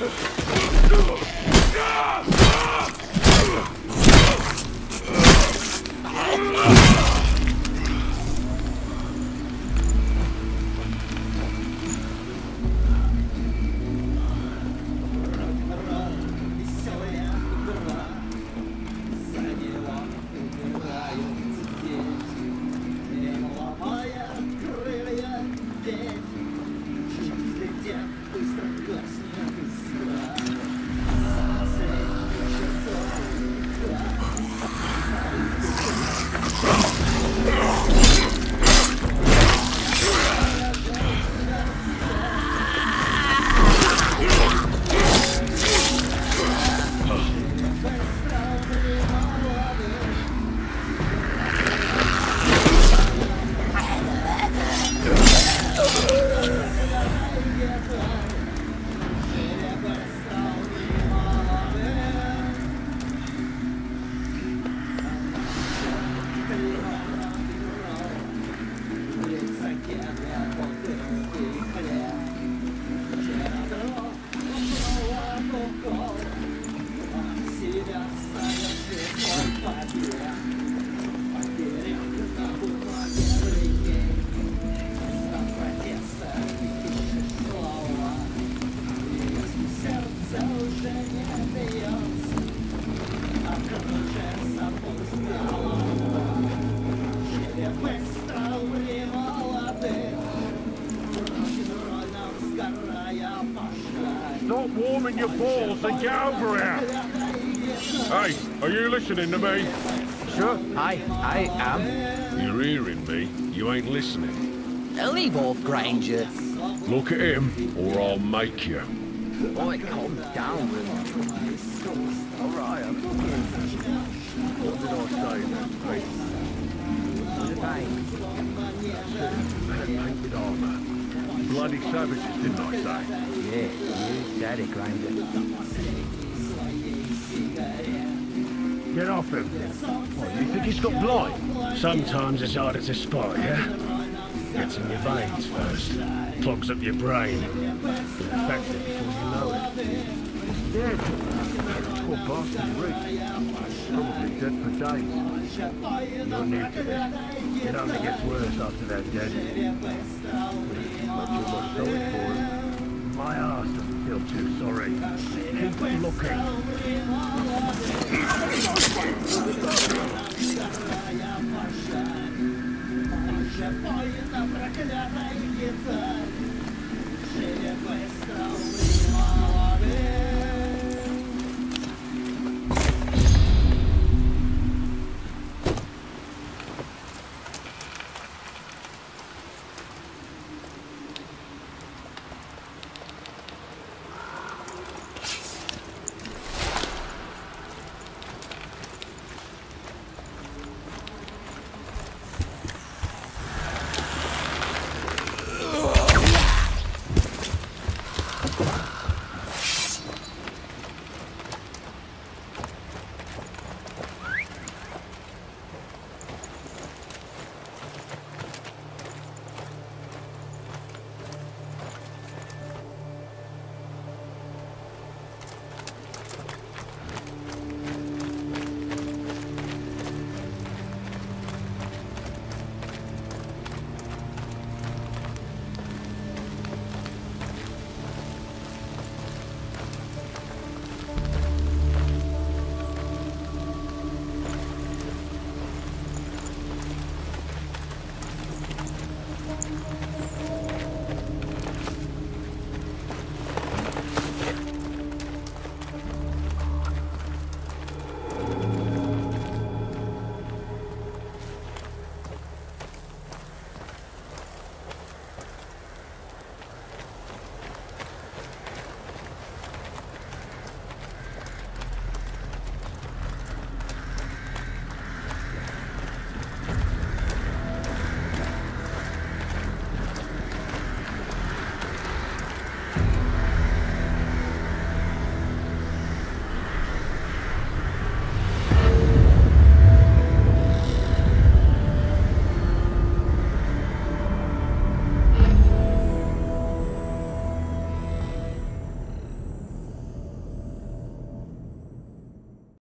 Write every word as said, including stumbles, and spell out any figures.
Stop warming your balls and get over here! Hey, are you listening to me? Sure, I, I am. You're hearing me. You ain't listening. Leave off, Granger. Look at him, or I'll make you. Boy, calm down. All right, I'm looking. What did I say then, Pete? What did I painted armour. Bloody savages, didn't I say? Yeah, you said it, Granger. Get off him. What, you think he's got blind? Sometimes it's harder to spot, yeah? Gets in your veins first. Clogs up your brain. You're infected before you know it. Dead. Poor bastard Rick. Probably dead for days. You're new to this. It only gets worse after they're dead. Much too much sorry for him. My arse doesn't feel too sorry. Keep looking. Wow.